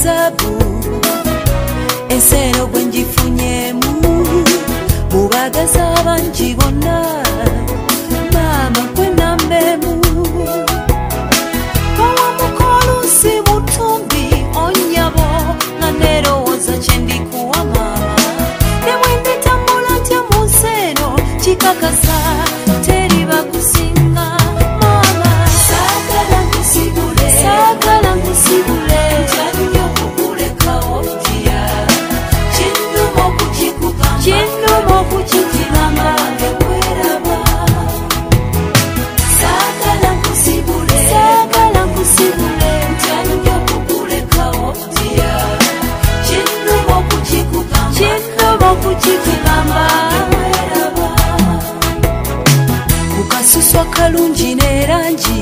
zabu ensero gwenjifunyemu mubagaza abangi bonna maama gwe nambemu bawamukolusi butumbi onyabo nga nerowooza kyendikuwa maama nemwendetambula ntya mu nsero kikakasa teri bakusinga maama saagala nkusibule saagala nkusibule njalyo kukulekawo dya kinnuma okukikugamba kinnuma okukikigamba ngekweraba saagala nkusibule saagala nkusibule njalyo kukulekawo dya kinnuma okukikugamba kinnuma okukikigamba ngekweraba kukasuswa kalungi n'erangi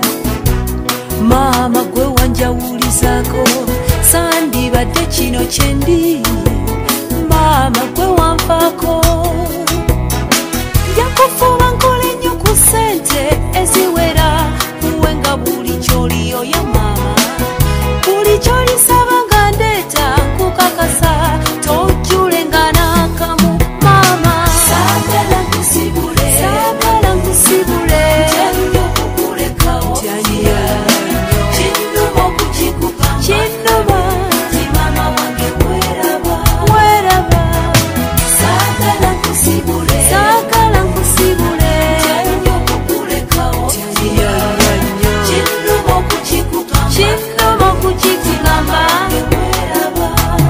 maama gwe wanjawulizako sandibadde kino kyendi maama gwe wanfaako njakufuba nkola ennyo ku ssente eziwera muwe nga buli kyoliyo ya maama buli kyolisaba nga ndeeta nkukakasa tojjulenga n'akamu maama saagala nkusibule saagala nkusibule njalyo kukulekawo tyaniya kinnuma okukikugamba kinnuma ti maama wange weraba weraba saagala nkusibule saagala nkusibule njalyo kukulekawo tyaniya kinnuma okukikugamba kinnuma okukikigamba weraba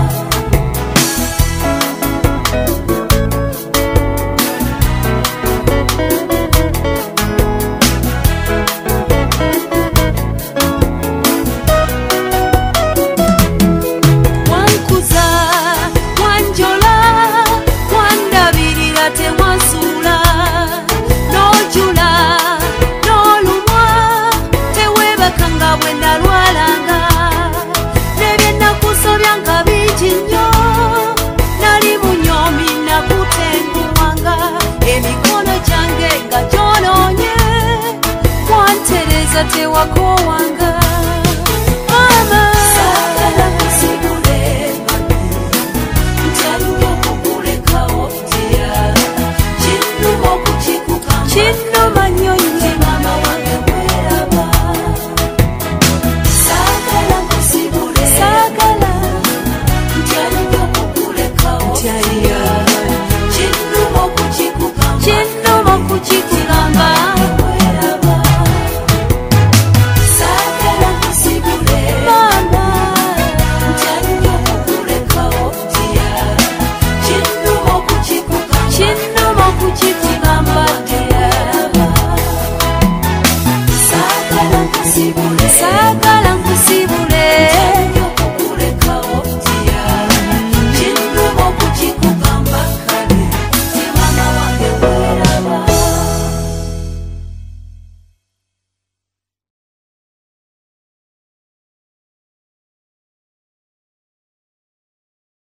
wankuza wanjola wandabirira temwasuula n'ojula n'olumwa teweebakanga bwe nalwalanga nebyennakusobya nga bingi nnyo nali munyomi nakutenguwanga emikono gyange nga gyonoonye wantereza tewakowanga